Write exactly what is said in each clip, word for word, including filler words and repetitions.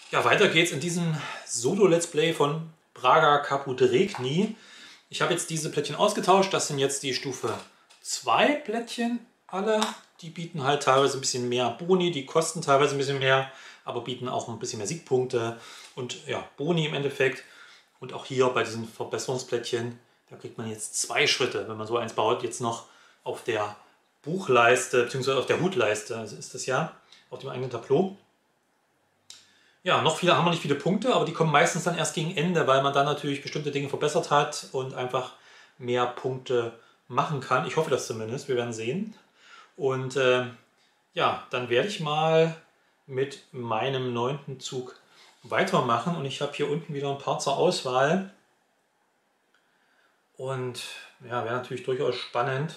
Ja, weiter geht's in diesem Solo-Let's Play von Braga Caput Regni. Ich habe jetzt diese Plättchen ausgetauscht. Das sind jetzt die Stufe zwei Plättchen alle. Die bieten halt teilweise ein bisschen mehr Boni, die kosten teilweise ein bisschen mehr, aber bieten auch ein bisschen mehr Siegpunkte und ja, Boni im Endeffekt. Und auch hier bei diesen Verbesserungsplättchen, da kriegt man jetzt zwei Schritte, wenn man so eins baut, jetzt noch auf der Buchleiste, beziehungsweise auf der Hutleiste, also ist das ja, auf dem eigenen Tableau. Ja, noch viele haben wir nicht viele Punkte, aber die kommen meistens dann erst gegen Ende, weil man dann natürlich bestimmte Dinge verbessert hat und einfach mehr Punkte machen kann. Ich hoffe das zumindest, wir werden sehen. Und äh, ja, dann werde ich mal mit meinem neunten Zug weitermachen. Und ich habe hier unten wieder ein paar zur Auswahl. Und ja, wäre natürlich durchaus spannend,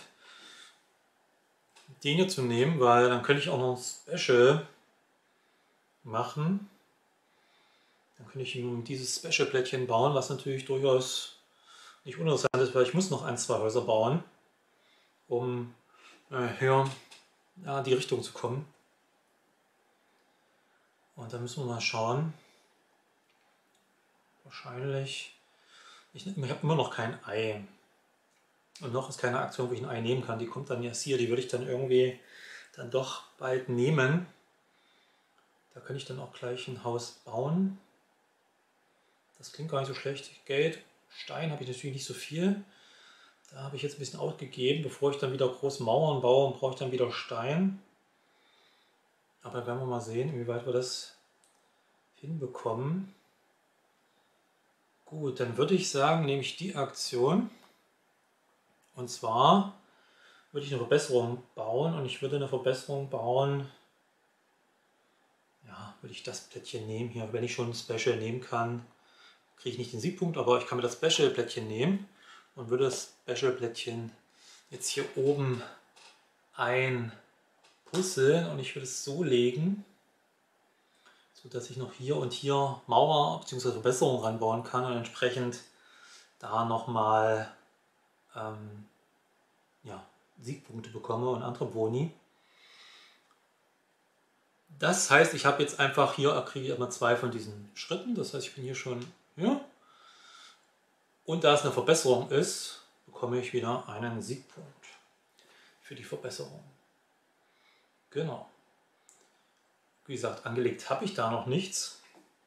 den hier zu nehmen, weil dann könnte ich auch noch ein Special machen. Dann könnte ich dieses Special-Plättchen bauen, was natürlich durchaus nicht uninteressant ist, weil ich muss noch ein, zwei Häuser bauen, um äh, hier ja, die Richtung zu kommen. Und dann müssen wir mal schauen. Wahrscheinlich, ich, ich habe immer noch kein Ei. Und noch ist keine Aktion, wo ich ein Ei nehmen kann. Die kommt dann erst hier, die würde ich dann irgendwie dann doch bald nehmen. Da kann ich dann auch gleich ein Haus bauen. Das klingt gar nicht so schlecht. Geld, Stein habe ich natürlich nicht so viel. Da habe ich jetzt ein bisschen ausgegeben. Bevor ich dann wieder große Mauern baue, brauche ich dann wieder Stein. Aber werden wir mal sehen, inwieweit wir das hinbekommen. Gut, dann würde ich sagen, nehme ich die Aktion. Und zwar würde ich eine Verbesserung bauen. Und ich würde eine Verbesserung bauen. Ja, würde ich das Plättchen nehmen hier. Wenn ich schon ein Special nehmen kann, kriege ich nicht den Siegpunkt, aber ich kann mir das Special-Plättchen nehmen und würde das Special-Plättchen jetzt hier oben einpuzzeln und ich würde es so legen, sodass ich noch hier und hier Mauer bzw. Verbesserung ranbauen kann und entsprechend da nochmal ähm, ja, Siegpunkte bekomme und andere Boni. Das heißt, ich habe jetzt einfach hier, kriege ich immer zwei von diesen Schritten, das heißt, ich bin hier schon hier. Und da es eine Verbesserung ist, bekomme ich wieder einen Siegpunkt für die Verbesserung. Genau. Wie gesagt, angelegt habe ich da noch nichts.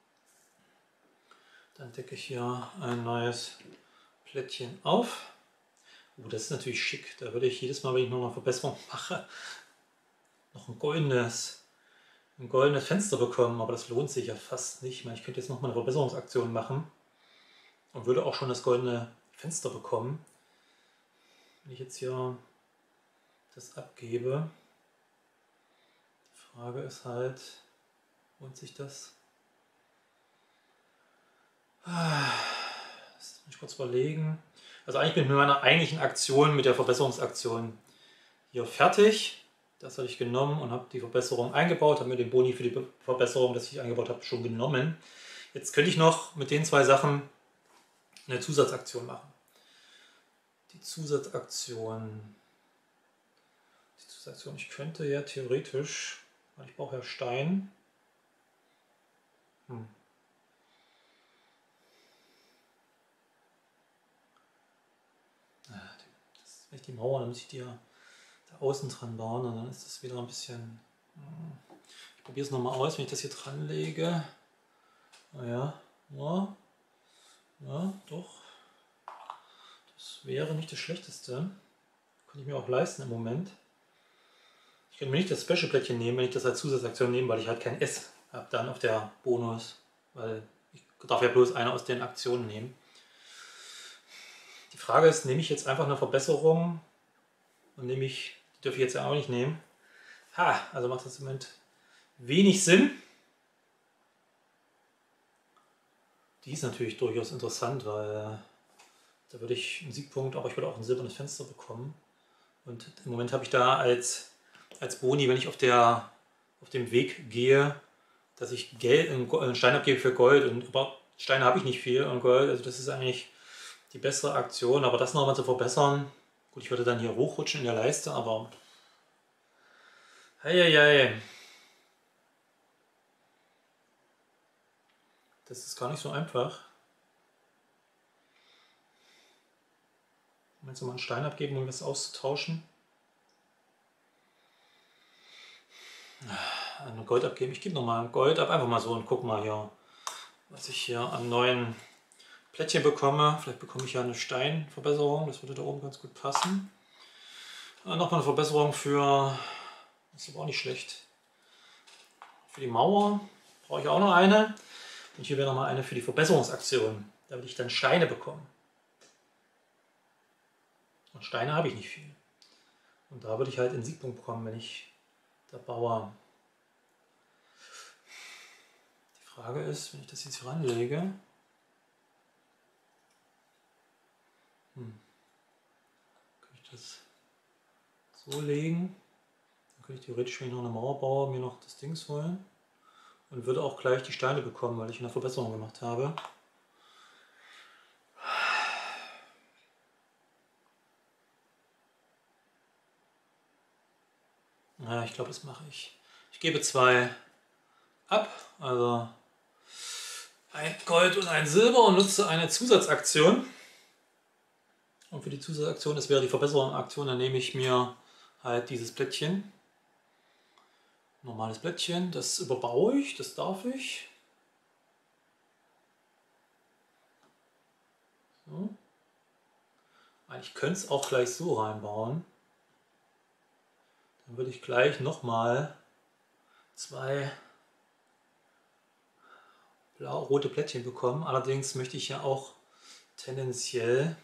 Dann decke ich hier ein neues Plättchen auf. Oh, das ist natürlich schick. Da würde ich jedes Mal, wenn ich noch eine Verbesserung mache, noch ein goldenes, ein goldenes Fenster bekommen. Aber das lohnt sich ja fast nicht. Ich könnte jetzt noch mal eine Verbesserungsaktion machen und würde auch schon das goldene Fenster bekommen. Wenn ich jetzt hier das abgebe. Die Frage ist halt, lohnt sich das? Das muss ich kurz überlegen. Also eigentlich bin ich mit meiner eigentlichen Aktion, mit der Verbesserungsaktion hier fertig. Das habe ich genommen und habe die Verbesserung eingebaut, habe mir den Boni für die Verbesserung, das ich eingebaut habe, schon genommen. Jetzt könnte ich noch mit den zwei Sachen eine Zusatzaktion machen. Die Zusatzaktion. Die Zusatzaktion, ich könnte ja theoretisch, weil ich brauche ja Stein. Hm. Das, wenn ich die Mauer, dann muss ich die ja da außen dran bauen und dann ist das wieder ein bisschen. Ich probiere es nochmal aus, wenn ich das hier dran lege. Naja, ja, ja, doch. Das wäre nicht das Schlechteste. Kann ich mir auch leisten im Moment. Ich kann mir nicht das Special-Plättchen nehmen, wenn ich das als Zusatzaktion nehme, weil ich halt kein S habe dann auf der Bonus. Weil ich darf ja bloß eine aus den Aktionen nehmen. Die Frage ist, nehme ich jetzt einfach eine Verbesserung und nehme ich, die dürfe ich jetzt ja auch nicht nehmen. Ha, also macht das im Moment wenig Sinn. Die ist natürlich durchaus interessant, weil da würde ich einen Siegpunkt, aber ich würde auch ein silbernes Fenster bekommen. Und im Moment habe ich da als, als Boni, wenn ich auf, der, auf dem Weg gehe, dass ich Geld, einen Stein abgebe für Gold. Und aber Steine habe ich nicht viel und Gold, also das ist eigentlich die bessere Aktion. Aber das nochmal zu verbessern, gut, ich würde dann hier hochrutschen in der Leiste, aber heieiei. Das ist gar nicht so einfach. Wenn wir mal einen Stein abgeben, um das auszutauschen. Ein Gold abgeben. Ich gebe nochmal ein Gold ab, einfach mal so und guck mal hier, was ich hier an neuen Plättchen bekomme. Vielleicht bekomme ich ja eine Steinverbesserung, das würde da oben ganz gut passen. Äh, Nochmal eine Verbesserung für, das ist aber auch nicht schlecht, für die Mauer brauche ich auch noch eine. Und hier wäre nochmal eine für die Verbesserungsaktion. Da würde ich dann Steine bekommen. Und Steine habe ich nicht viel. Und da würde ich halt einen Siegpunkt bekommen, wenn ich da baue. Die Frage ist, wenn ich das jetzt hier ranlege, hm, kann ich das so legen, dann könnte ich theoretisch, wenn ich noch eine Mauer baue, mir noch das Dings holen und würde auch gleich die Steine bekommen, weil ich eine Verbesserung gemacht habe. Ja, ich glaube, das mache ich. Ich gebe zwei ab, also ein Gold und ein Silber und nutze eine Zusatzaktion. Und für die Zusatzaktion, das wäre die Verbesserung-Aktion, dann nehme ich mir halt dieses Plättchen. Normales Plättchen, das überbaue ich, das darf ich. So. Ich könnte es auch gleich so reinbauen. Dann würde ich gleich nochmal zwei blau-rote Plättchen bekommen. Allerdings möchte ich ja auch tendenziell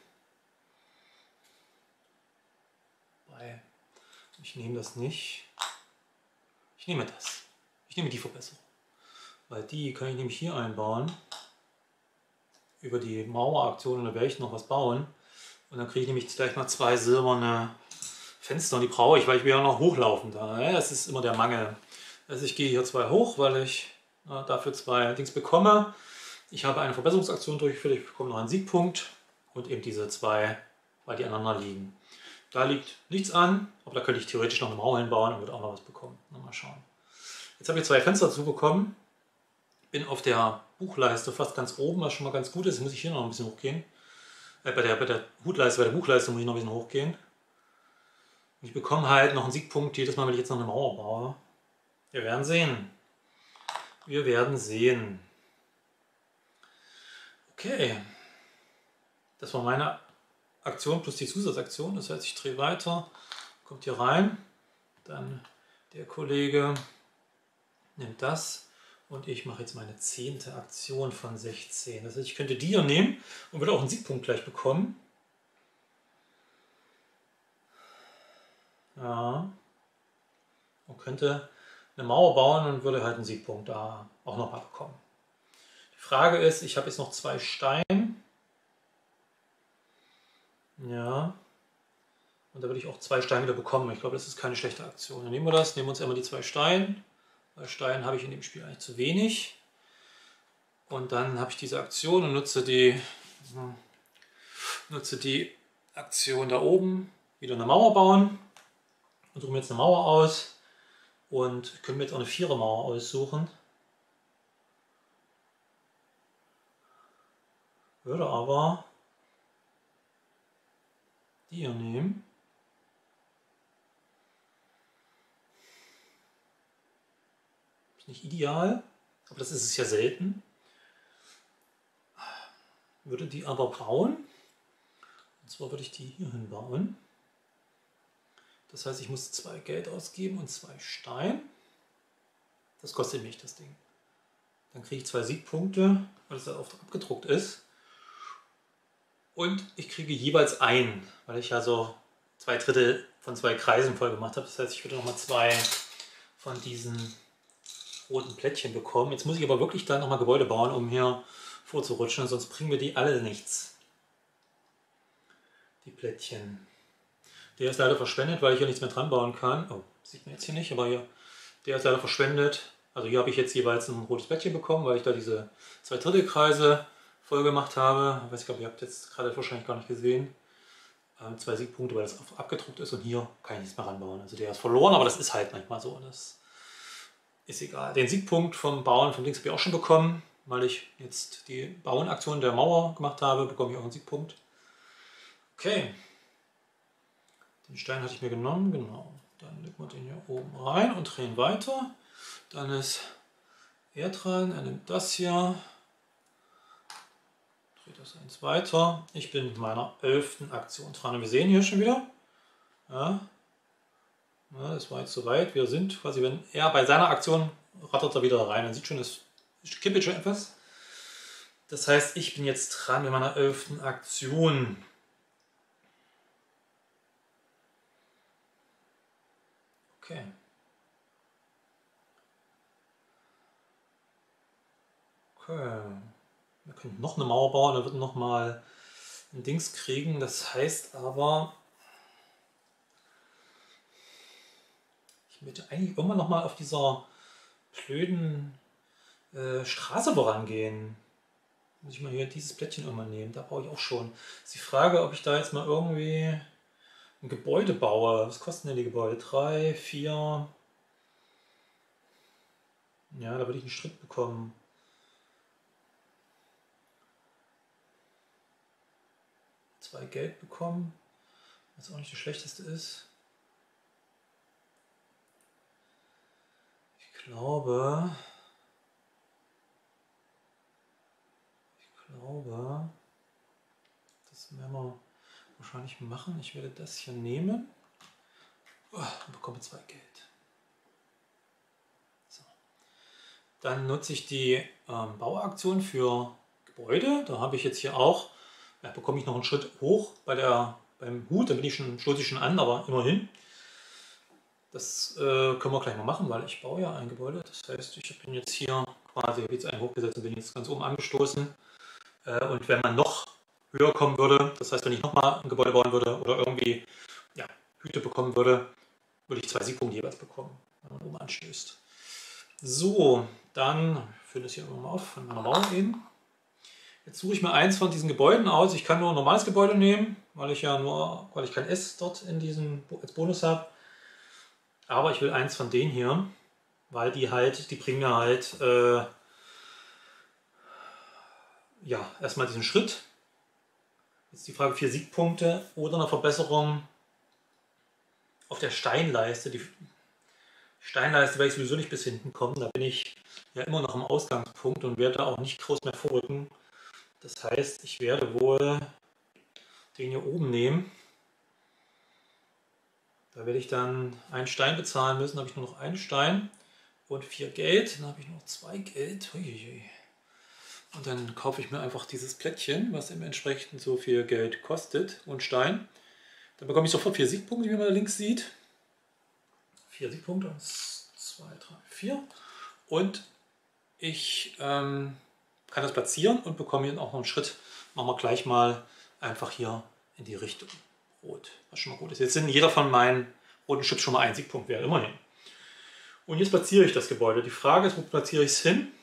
bei, ich nehme das nicht, ich nehme das, ich nehme die Verbesserung, weil die kann ich nämlich hier einbauen. Über die Maueraktion, und da werde ich noch was bauen und dann kriege ich nämlich gleich mal zwei silberne Fenster und die brauche ich, weil ich will ja noch hochlaufen da. Das ist immer der Mangel. Also ich gehe hier zwei hoch, weil ich äh, dafür zwei Dings bekomme. Ich habe eine Verbesserungsaktion durchgeführt, ich bekomme noch einen Siegpunkt und eben diese zwei, weil die aneinander liegen. Da liegt nichts an, aber da könnte ich theoretisch noch eine Mauer hinbauen und würde auch noch was bekommen. Mal schauen. Jetzt habe ich zwei Fenster dazu bekommen. Bin auf der Buchleiste fast ganz oben, was schon mal ganz gut ist. Jetzt muss ich hier noch ein bisschen hochgehen. Äh, bei, der, bei der Hutleiste, bei der Buchleiste muss ich noch ein bisschen hochgehen. Und ich bekomme halt noch einen Siegpunkt jedes Mal, wenn ich jetzt noch eine Mauer baue. Wir werden sehen. Wir werden sehen. Okay. Das war meine Aktion plus die Zusatzaktion. Das heißt, ich drehe weiter, kommt hier rein. Dann der Kollege nimmt das. Und ich mache jetzt meine zehnte Aktion von sechzehn. Das heißt, ich könnte die hier nehmen und würde auch einen Siegpunkt gleich bekommen. Ja. Und könnte eine Mauer bauen und würde halt einen Siegpunkt da auch noch mal bekommen. Die Frage ist, ich habe jetzt noch zwei Steine. Ja. Und da würde ich auch zwei Steine wieder bekommen. Ich glaube, das ist keine schlechte Aktion. Dann nehmen wir das, nehmen uns einmal die zwei Steine. Bei Steinen habe ich in dem Spiel eigentlich zu wenig. Und dann habe ich diese Aktion und nutze die, nutze die Aktion da oben, wieder eine Mauer bauen. Und suche mir jetzt eine Mauer aus. Und können mir jetzt auch eine Vierermauer aussuchen. Würde aber die hier nehmen. Ist nicht ideal, aber das ist es ja selten. Würde die aber bauen. Und zwar würde ich die hier hinbauen. Das heißt, ich muss zwei Geld ausgeben und zwei Stein. Das kostet mich das Ding. Dann kriege ich zwei Siegpunkte, weil es da oft abgedruckt ist. Und ich kriege jeweils einen, weil ich ja so zwei Drittel von zwei Kreisen voll gemacht habe. Das heißt, ich würde nochmal zwei von diesen roten Plättchen bekommen. Jetzt muss ich aber wirklich dann nochmal Gebäude bauen, um hier vorzurutschen, sonst bringen mir die alle nichts. Die Plättchen. Der ist leider verschwendet, weil ich hier nichts mehr dran bauen kann. Oh, sieht man jetzt hier nicht, aber hier, der ist leider verschwendet. Also hier habe ich jetzt jeweils ein rotes Plättchen bekommen, weil ich da diese zwei Drittelkreise voll gemacht habe. Ich weiß nicht, ihr habt jetzt gerade wahrscheinlich gar nicht gesehen. Ähm, zwei Siegpunkte, weil das abgedruckt ist und hier kann ich nichts mehr ranbauen. Also der ist verloren, aber das ist halt manchmal so. Das ist egal. Den Siegpunkt vom Bauen vom Dings habe ich auch schon bekommen. weil ich jetzt die Bauenaktion der Mauer gemacht habe, bekomme ich auch einen Siegpunkt. Okay. Den Stein hatte ich mir genommen, genau. Dann legen wir den hier oben rein und drehen weiter. Dann ist er dran, er nimmt das hier. Dreht das eins weiter. Ich bin mit meiner elften Aktion dran. Und wir sehen hier schon wieder, ja, ja, das war jetzt so weit. Wir sind quasi, wenn er bei seiner Aktion rattert er wieder rein. Man sieht schon, es kippelt schon etwas. Das heißt, ich bin jetzt dran mit meiner elften Aktion. Okay. Okay. Wir können noch eine Mauer bauen, da wird noch mal ein Dings kriegen. Das heißt aber, ich möchte eigentlich irgendwann noch mal auf dieser blöden äh, Straße vorangehen. Muss ich mal hier dieses Plättchen immer nehmen. Da baue ich auch schon. Ist die Frage, ob ich da jetzt mal irgendwie ein Gebäude baue. Was kosten denn die Gebäude? Drei, vier. Ja, da würde ich einen Schritt bekommen. Zwei Geld bekommen. Was auch nicht das Schlechteste ist. Ich glaube. Ich glaube. Das werden wir wahrscheinlich machen. Ich werde das hier nehmen. Und bekomme zwei Geld. So. Dann nutze ich die ähm, Bauaktion für Gebäude. Da habe ich jetzt hier auch, ja, bekomme ich noch einen Schritt hoch bei der, beim Hut. Da bin ich schon, stoße ich schon an, aber immerhin. Das äh, können wir gleich mal machen, weil ich baue ja ein Gebäude. Das heißt, ich bin jetzt hier quasi, habe jetzt einen hochgesetzt und bin jetzt ganz oben angestoßen. Äh, und wenn man noch höher kommen würde, das heißt, wenn ich nochmal ein Gebäude bauen würde oder irgendwie ja, Hüte bekommen würde, würde ich zwei Siegpunkte jeweils bekommen, wenn man oben anstößt. So, dann fülle das hier immer mal auf von meiner Mauer eben. Jetzt suche ich mir eins von diesen Gebäuden aus. Ich kann nur ein normales Gebäude nehmen, weil ich ja nur, weil ich kein S dort in diesem als Bonus habe. Aber ich will eins von denen hier, weil die halt, die bringen mir halt äh, ja erstmal diesen Schritt. Jetzt die Frage, vier Siegpunkte oder eine Verbesserung auf der Steinleiste. Die Steinleiste werde ich sowieso nicht bis hinten kommen. Da bin ich ja immer noch am Ausgangspunkt und werde auch nicht groß mehr vorrücken. Das heißt, ich werde wohl den hier oben nehmen. Da werde ich dann einen Stein bezahlen müssen. Da habe ich nur noch einen Stein und vier Geld. Dann habe ich noch zwei Geld. Uiuiui. Und dann kaufe ich mir einfach dieses Plättchen, was eben entsprechend so viel Geld kostet und Stein. Dann bekomme ich sofort vier Siegpunkte, wie man da links sieht. Vier Siegpunkte, eins, zwei, drei, vier. Und ich ähm, kann das platzieren und bekomme hier auch noch einen Schritt. Machen wir gleich mal einfach hier in die Richtung rot, was schon mal gut ist. Jetzt sind jeder von meinen roten Chips schon mal ein Siegpunkt wert, immerhin. Und jetzt platziere ich das Gebäude. Die Frage ist, wo platziere ich es hin?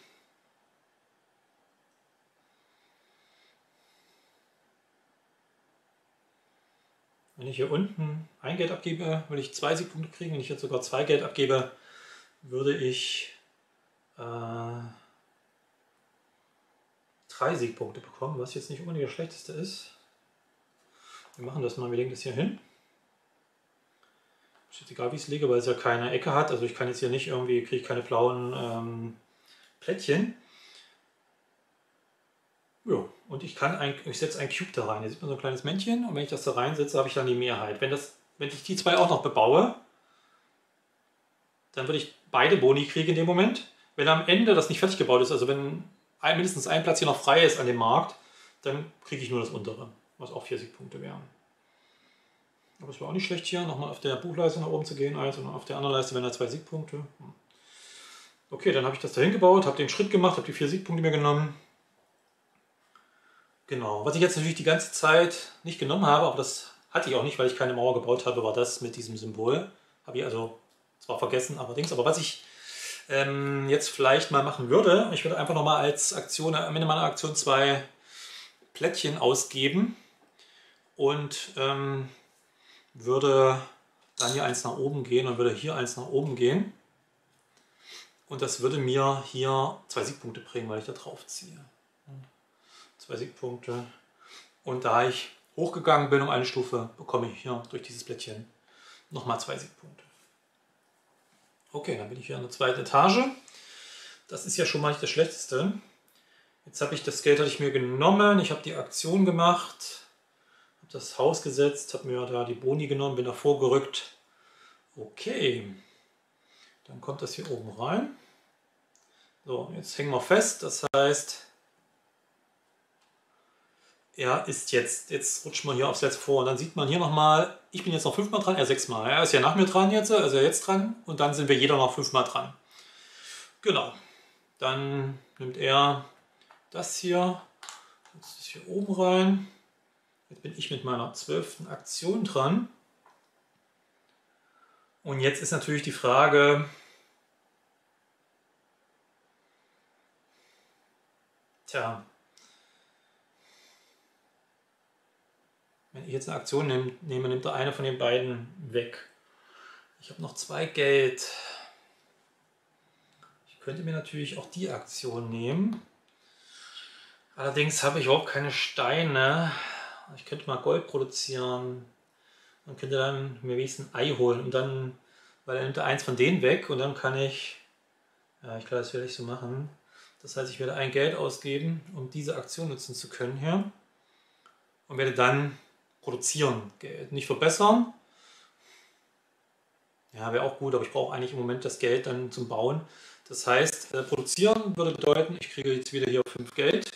Wenn ich hier unten ein Geld abgebe, würde ich zwei Siegpunkte kriegen. Wenn ich jetzt sogar zwei Geld abgebe, würde ich äh, drei Siegpunkte bekommen, was jetzt nicht unbedingt das Schlechteste ist. Wir machen das mal, wir legen das hier hin. Ist jetzt egal, wie ich es lege, weil es ja keine Ecke hat. Also ich kann jetzt hier nicht irgendwie, kriege ich keine blauen ähm, Plättchen. Ja, und ich kann ein, ich setze ein Cube da rein. Hier sieht man so ein kleines Männchen und wenn ich das da reinsetze, habe ich dann die Mehrheit. Wenn, das, wenn ich die zwei auch noch bebaue, dann würde ich beide Boni kriegen in dem Moment. Wenn am Ende das nicht fertig gebaut ist, also wenn ein, mindestens ein Platz hier noch frei ist an dem Markt, dann kriege ich nur das untere, was auch vier Siegpunkte wären. Aber es war auch nicht schlecht hier, nochmal auf der Buchleiste nach oben zu gehen, also auf der anderen Leiste wären da zwei Siegpunkte. Okay, dann habe ich das dahin gebaut, habe den Schritt gemacht, habe die vier Siegpunkte mir genommen. Genau, was ich jetzt natürlich die ganze Zeit nicht genommen habe, aber das hatte ich auch nicht, weil ich keine Mauer gebaut habe, war das mit diesem Symbol. Habe ich also zwar vergessen, allerdings, aber was ich ähm, jetzt vielleicht mal machen würde, ich würde einfach nochmal als Aktion, am Ende meiner Aktion zwei Plättchen ausgeben und ähm, würde dann hier eins nach oben gehen und würde hier eins nach oben gehen. Und das würde mir hier zwei Siegpunkte bringen, weil ich da drauf ziehe. Zwei Siegpunkte. Und da ich hochgegangen bin um eine Stufe, bekomme ich hier durch dieses Blättchen nochmal zwei Siegpunkte. Okay, dann bin ich hier an der zweiten Etage. Das ist ja schon mal nicht das Schlechteste. Jetzt habe ich das Geld hatte ich mir genommen. Ich habe die Aktion gemacht. Habe das Haus gesetzt. Habe mir da die Boni genommen. Bin da vorgerückt. Okay. Dann kommt das hier oben rein. So, jetzt hängen wir fest. Das heißt, er ist jetzt, jetzt rutscht man hier aufs letzte vor. Und dann sieht man hier nochmal, ich bin jetzt noch fünfmal dran, er sechsmal. Er ist ja nach mir dran jetzt, also er jetzt dran. Und dann sind wir jeder noch fünfmal dran. Genau. Dann nimmt er das hier, das ist hier oben rein. Jetzt bin ich mit meiner zwölften Aktion dran. Und jetzt ist natürlich die Frage, tja, wenn ich jetzt eine Aktion nehme, nehme nimmt er eine von den beiden weg. Ich habe noch zwei Geld. Ich könnte mir natürlich auch die Aktion nehmen. Allerdings habe ich überhaupt keine Steine. Ich könnte mal Gold produzieren. Man könnte dann mir wenigstens ein Ei holen. Und dann, weil er nimmt er eins von denen weg und dann kann ich, ja, ich glaube, das werde ich so machen. Das heißt, ich werde ein Geld ausgeben, um diese Aktion nutzen zu können hier. Und werde dann produzieren. Geld nicht verbessern. Ja, wäre auch gut, aber ich brauche eigentlich im Moment das Geld dann zum Bauen. Das heißt, äh, produzieren würde bedeuten, ich kriege jetzt wieder hier fünf Geld.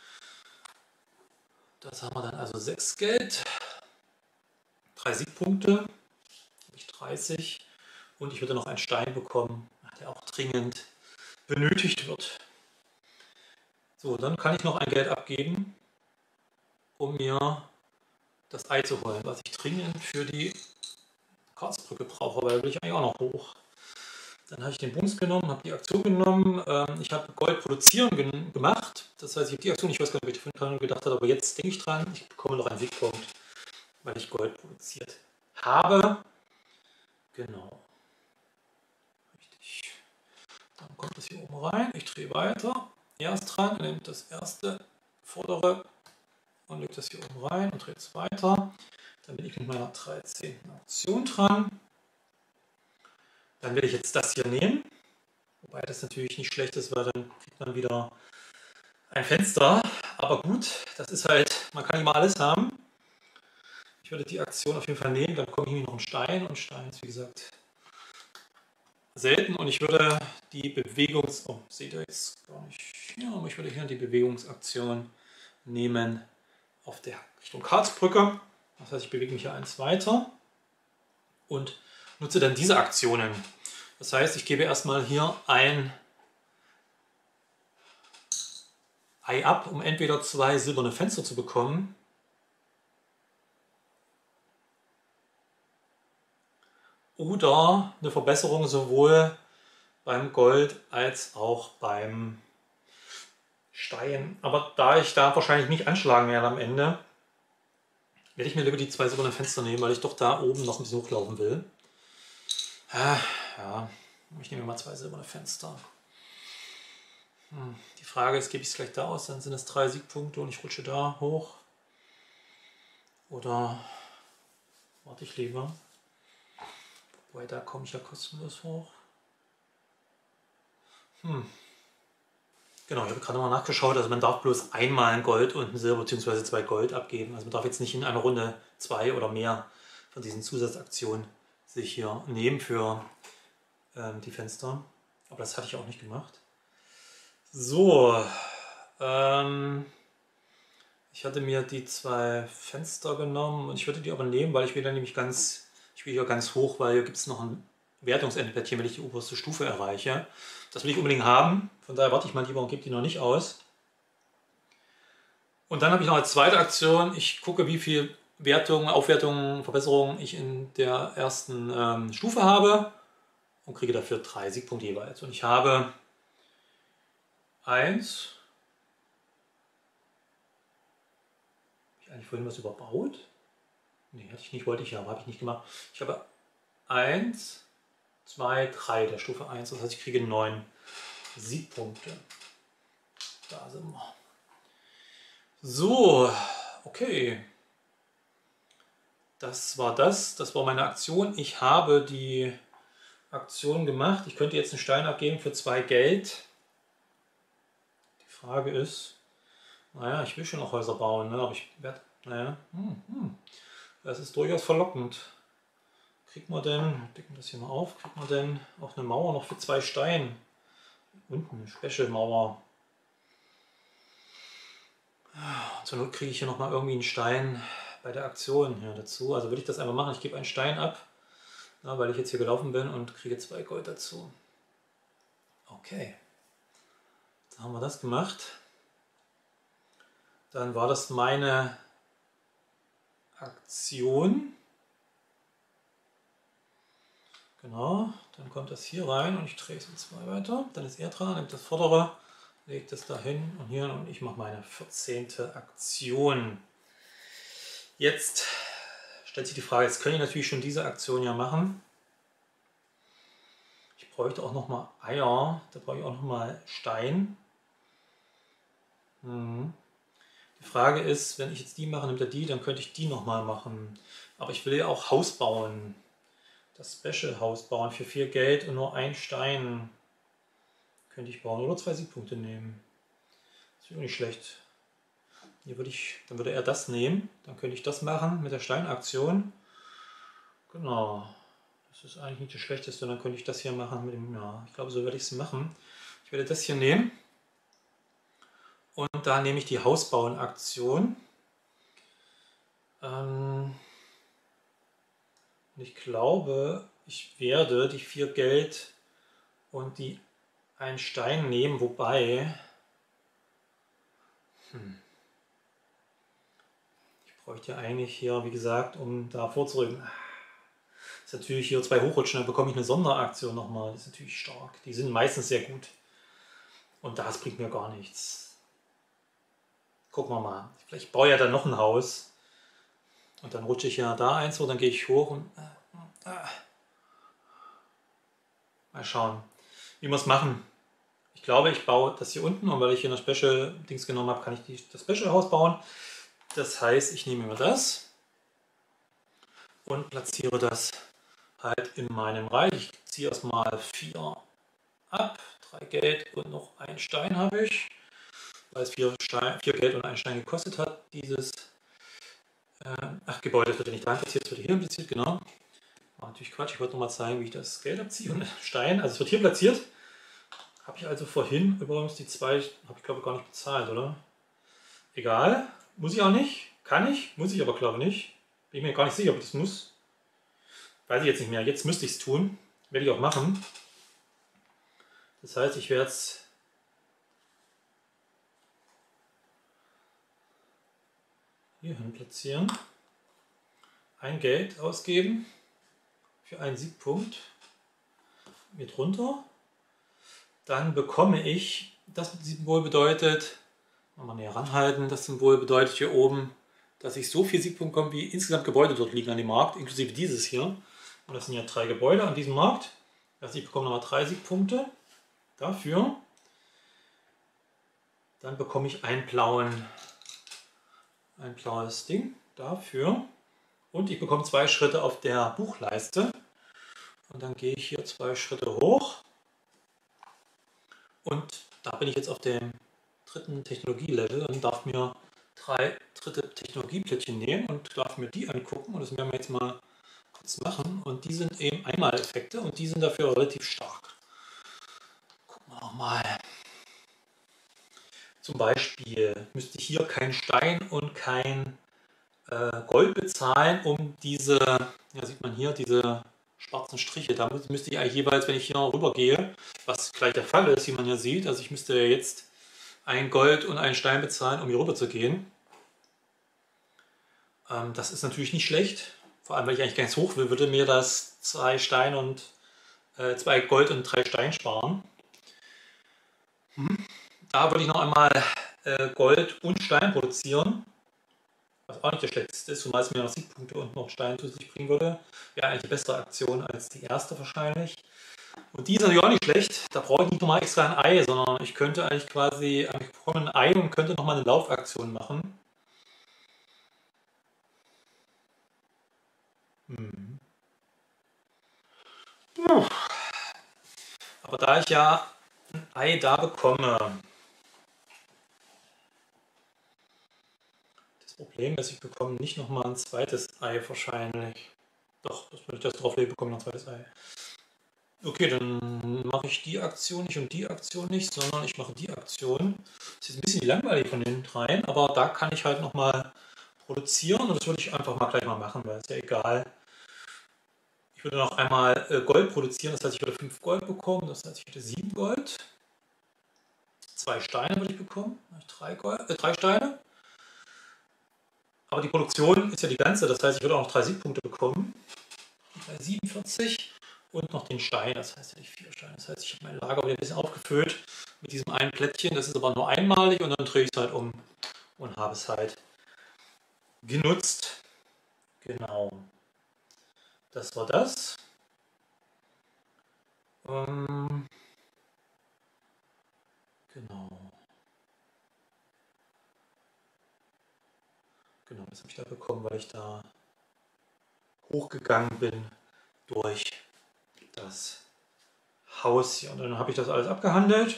Das haben wir dann also sechs Geld. drei Siegpunkte. Habe ich dreißig. Und ich würde noch einen Stein bekommen, der auch dringend benötigt wird. So, dann kann ich noch ein Geld abgeben, um mir das Ei zu holen, was ich dringend für die Karlsbrücke brauche, weil da will ich eigentlich auch noch hoch. Dann habe ich den Bums genommen, habe die Aktion genommen. Ähm, ich habe Gold produzieren gen gemacht. Das heißt, ich habe die Aktion, ich weiß gar nicht, ob ich davon gedacht habe, aber jetzt denke ich dran, ich bekomme noch einen Siegpunkt, weil ich Gold produziert habe. Genau. Richtig. Dann kommt das hier oben rein. Ich drehe weiter. Er ist dran, er nimmt das erste vordere und legt das hier oben rein und dreht es weiter. Dann bin ich mit meiner dreizehnten Aktion dran. Dann werde ich jetzt das hier nehmen. Wobei das natürlich nicht schlecht ist, weil dann kriegt man wieder ein Fenster. Aber gut, das ist halt, man kann immer alles haben. Ich würde die Aktion auf jeden Fall nehmen. Dann bekomme ich hier noch einen Stein. Und Stein ist wie gesagt selten. Und ich würde die Bewegungs... Oh, seht ihr jetzt gar nicht. Ja, aber ich würde hier die Bewegungsaktion nehmen auf der Richtung Karlsbrücke. Das heißt, ich bewege mich hier eins weiter und nutze dann diese Aktionen. Das heißt, ich gebe erstmal hier ein Ei ab, um entweder zwei silberne Fenster zu bekommen oder eine Verbesserung sowohl beim Gold als auch beim Stein. Aber da ich da wahrscheinlich nicht anschlagen werde am Ende, werde ich mir lieber die zwei silbernen Fenster nehmen, weil ich doch da oben noch ein bisschen hochlaufen will. Ja, ich nehme mal zwei silberne Fenster. Hm. Die Frage ist, gebe ich es gleich da aus, dann sind es drei Siegpunkte und ich rutsche da hoch. Oder warte ich lieber. Wobei, da komme ich ja kostenlos hoch. Hm. Genau, ich habe gerade mal nachgeschaut, also man darf bloß einmal ein Gold und ein Silber bzw. zwei Gold abgeben. Also man darf jetzt nicht in einer Runde zwei oder mehr von diesen Zusatzaktionen sich hier nehmen für ähm, die Fenster. Aber das hatte ich auch nicht gemacht. So, ähm, ich hatte mir die zwei Fenster genommen und ich würde die aber nehmen, weil ich will dann nämlich ganz, ich will hier ganz hoch, weil hier gibt es noch ein Wertungsendplättchen, wenn ich die oberste Stufe erreiche. Das will ich unbedingt haben, von daher warte ich mal lieber und gebe die noch nicht aus. Und dann habe ich noch als zweite Aktion, ich gucke, wie viel Wertungen, Aufwertungen, Verbesserungen ich in der ersten ähm, Stufe habe und kriege dafür drei Siegpunkte jeweils. Und ich habe eins. Habe ich eigentlich vorhin was überbaut? Ne, hatte ich nicht, wollte ich ja, aber habe ich nicht gemacht. Ich habe eins, zwei, drei der Stufe eins, das heißt, ich kriege neun. Siegpunkte. Da sind wir. So, okay. Das war das. Das war meine Aktion. Ich habe die Aktion gemacht. Ich könnte jetzt einen Stein abgeben für zwei Geld. Die Frage ist, naja, ich will schon noch Häuser bauen, ne? Aber ich werde, naja, hm, hm. Das ist durchaus verlockend. Kriegt man denn, decken das hier mal auf, kriegt man denn auch eine Mauer noch für zwei Steine? Unten eine Special-Mauer. Zur Not kriege ich hier nochmal irgendwie einen Stein bei der Aktion hier dazu. Also würde ich das einfach machen. Ich gebe einen Stein ab, na, weil ich jetzt hier gelaufen bin und kriege zwei Gold dazu. Okay. Dann haben wir das gemacht. Dann war das meine Aktion. Genau, dann kommt das hier rein und ich drehe es um zwei weiter. Dann ist er dran, nimmt das vordere, legt es dahin und hier und ich mache meine vierzehnte Aktion. Jetzt stellt sich die Frage, jetzt kann ich natürlich schon diese Aktion ja machen. Ich bräuchte auch noch mal Eier, da brauche ich auch noch mal Stein. Hm. Die Frage ist, wenn ich jetzt die mache, nimmt er die, dann könnte ich die noch mal machen. Aber ich will ja auch Haus bauen. Das Special Haus bauen für vier Geld und nur ein Stein könnte ich bauen oder zwei Siegpunkte nehmen. Das wäre nicht schlecht. Hier würde ich, dann würde er das nehmen, dann könnte ich das machen mit der Steinaktion. Genau, das ist eigentlich nicht das Schlechteste. Dann könnte ich das hier machen mit dem, ja, ich glaube, so werde ich es machen. Ich werde das hier nehmen und da nehme ich die Hausbauen-Aktion. Ähm, Und ich glaube, ich werde die vier Geld und die einen Stein nehmen, wobei hm, ich bräuchte ja eigentlich hier, wie gesagt, um da vorzurücken. Das ist natürlich hier zwei hochrutschen, dann bekomme ich eine Sonderaktion nochmal. Die ist natürlich stark. Die sind meistens sehr gut. Und das bringt mir gar nichts. Gucken wir mal. Vielleicht baue ich ja dann noch ein Haus. Und dann rutsche ich ja da eins so, dann gehe ich hoch und äh, äh. Mal schauen, wie wir es machen. Ich glaube, ich baue das hier unten und weil ich hier eine Special-Dings genommen habe, kann ich die, das Special-Haus bauen. Das heißt, ich nehme mir das und platziere das halt in meinem Reich. Ich ziehe erstmal vier ab, drei Geld und noch ein Stein habe ich, weil es vier, Stein, vier Geld und ein Stein gekostet hat, dieses Ach, Gebäude, das wird ja nicht da platziert, das wird hier platziert, genau. War natürlich Quatsch, ich wollte noch mal zeigen, wie ich das Geld abziehe und Stein. Also es wird hier platziert. Habe ich also vorhin übrigens die zwei, habe ich glaube gar nicht bezahlt, oder? Egal, muss ich auch nicht. Kann ich, muss ich aber glaube nicht. Bin ich mir gar nicht sicher, ob ich das muss. Weiß ich jetzt nicht mehr. Jetzt müsste ich es tun. Werde ich auch machen. Das heißt, ich werde es hier hin platzieren, ein Geld ausgeben für einen Siegpunkt hier drunter. Dann bekomme ich, das Symbol bedeutet, mal näher ranhalten, das Symbol bedeutet hier oben, dass ich so viel Siegpunkte bekomme, wie insgesamt Gebäude dort liegen an dem Markt, inklusive dieses hier. Und das sind ja drei Gebäude an diesem Markt. Also ich bekomme nochmal drei Siegpunkte dafür. Dann bekomme ich einen blauen ein blaues Ding dafür und ich bekomme zwei Schritte auf der Buchleiste und dann gehe ich hier zwei Schritte hoch und da bin ich jetzt auf dem dritten Technologie-Level und darf mir drei dritte Technologieplättchen nehmen und darf mir die angucken und das werden wir jetzt mal kurz machen und die sind eben Einmaleffekte und die sind dafür relativ stark. Gucken wir noch mal. Zum Beispiel müsste ich hier kein Stein und kein äh, Gold bezahlen, um diese, ja sieht man hier, diese schwarzen Striche. Da müsste ich eigentlich jeweils, wenn ich hier rüber gehe, was gleich der Fall ist, wie man hier sieht, also ich müsste jetzt ein Gold und einen Stein bezahlen, um hier rüber zu gehen. Ähm, das ist natürlich nicht schlecht, vor allem weil ich eigentlich ganz hoch will, würde mir das zwei Steine und äh, zwei Gold und drei Stein sparen. Hm. Da würde ich noch einmal äh, Gold und Stein produzieren, was auch nicht der schlechteste ist, zumal es mir noch Siegpunkte und noch Stein zusätzlich bringen würde. Wäre eigentlich eine bessere Aktion als die erste wahrscheinlich. Und die ist natürlich auch nicht schlecht. Da brauche ich nicht nochmal extra ein Ei, sondern ich könnte eigentlich quasi, ich bekomme ein Ei und könnte nochmal eine Laufaktion machen. Hm. Aber da ich ja ein Ei da bekomme, das Problem ist, ich bekomme nicht nochmal ein zweites Ei wahrscheinlich. Doch, wenn ich das drauflege, bekomme ich noch ein zweites Ei. Okay, dann mache ich die Aktion nicht und die Aktion nicht, sondern ich mache die Aktion. Das ist ein bisschen langweilig von den dreien, aber da kann ich halt nochmal produzieren und das würde ich einfach mal gleich mal machen, weil es ja egal. Ich würde noch einmal äh, Gold produzieren, das heißt, ich würde fünf Gold bekommen, das heißt, ich hätte sieben Gold. Zwei Steine würde ich bekommen, drei, Gold, äh, drei Steine. Aber die Produktion ist ja die ganze, das heißt, ich würde auch noch drei Siegpunkte bekommen. siebenundvierzig. Und noch den Stein, das heißt, hätte ich vier Steine. Das heißt, ich habe mein Lager wieder ein bisschen aufgefüllt mit diesem einen Plättchen. Das ist aber nur einmalig und dann drehe ich es halt um und habe es halt genutzt. Genau. Das war das. Ähm, genau. Genau, das habe ich da bekommen, weil ich da hochgegangen bin durch das Haus hier. Und dann habe ich das alles abgehandelt.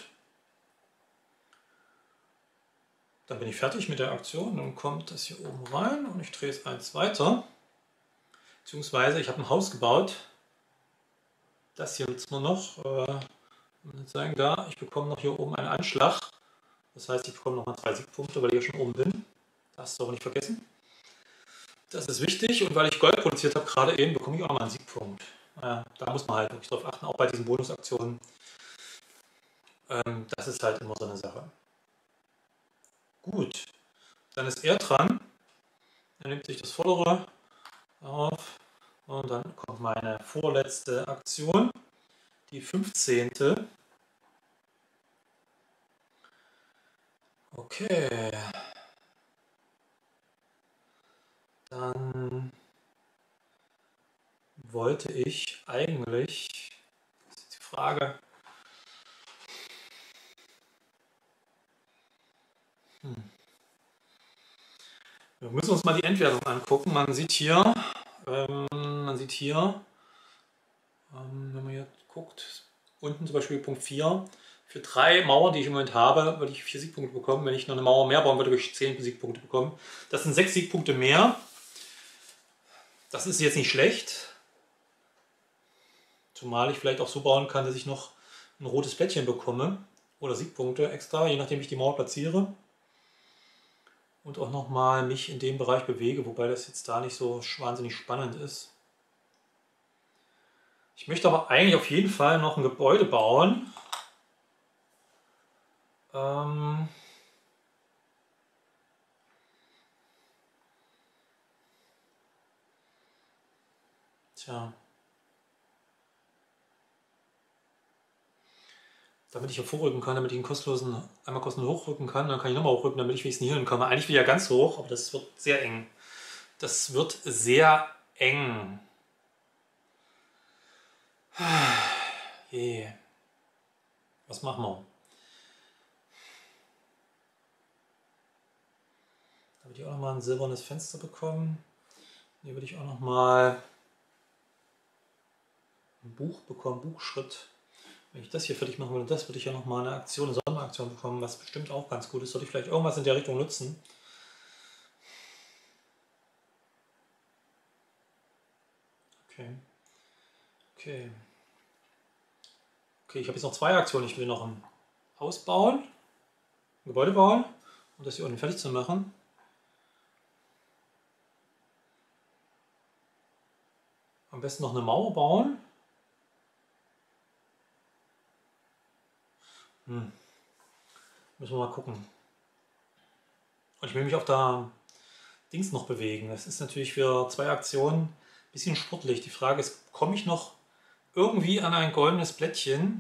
Dann bin ich fertig mit der Aktion. Dann kommt das hier oben rein und ich drehe es eins weiter. Beziehungsweise ich habe ein Haus gebaut. Das hier nutzen wir noch. Äh, sagen da, ich bekomme noch hier oben einen Anschlag. Das heißt, ich bekomme nochmal drei Siegpunkte, weil ich ja schon oben bin. Das hast du aber nicht vergessen. Das ist wichtig und weil ich Gold produziert habe, gerade eben, bekomme ich auch nochmal einen Siegpunkt. Ja, da muss man halt wirklich drauf achten, auch bei diesen Bonusaktionen. Ähm, das ist halt immer so eine Sache. Gut, dann ist er dran. Er nimmt sich das vordere auf und dann kommt meine vorletzte Aktion, die fünfzehnte. Okay. Dann wollte ich eigentlich, das ist die Frage, hm. Wir müssen uns mal die Endwertung angucken. Man sieht hier, ähm, man sieht hier, ähm, wenn man hier guckt, unten zum Beispiel Punkt vier, für drei Mauern, die ich im Moment habe, würde ich vier Siegpunkte bekommen. Wenn ich noch eine Mauer mehr bauen würde, würde ich zehn Siegpunkte bekommen. Das sind sechs Siegpunkte mehr. Das ist jetzt nicht schlecht. Zumal ich vielleicht auch so bauen kann, dass ich noch ein rotes Plättchen bekomme. Oder Siegpunkte extra, je nachdem ich die Mauer platziere. Und auch nochmal mich in dem Bereich bewege, wobei das jetzt da nicht so wahnsinnig spannend ist. Ich möchte aber eigentlich auf jeden Fall noch ein Gebäude bauen. Ähm Tja. Damit ich hier vorrücken kann, damit ich einen kostenlosen, einmal kostenlos hochrücken kann, dann kann ich nochmal hochrücken, damit ich wenigstens hier hinkomme. Eigentlich will ich ja ganz hoch, aber das wird sehr eng. Das wird sehr eng. Je. Was machen wir? Da würde ich auch nochmal ein silbernes Fenster bekommen. Hier würde ich auch nochmal ein Buch bekommen, Buchschritt. Wenn ich das hier fertig machen würde, das würde ich ja nochmal eine Aktion, eine Sonderaktion bekommen, was bestimmt auch ganz gut ist. Sollte ich vielleicht irgendwas in der Richtung nutzen. Okay. Okay. Okay, ich habe jetzt noch zwei Aktionen. Ich will noch ein Haus bauen, ein Gebäude bauen und das hier unten fertig zu machen. Am besten noch eine Mauer bauen. Hm. Müssen wir mal gucken. Und ich will mich auf der Dings noch bewegen. Das ist natürlich für zwei Aktionen ein bisschen sportlich. Die Frage ist, komme ich noch irgendwie an ein goldenes Plättchen?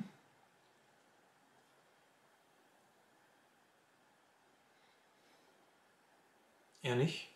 Eher nicht.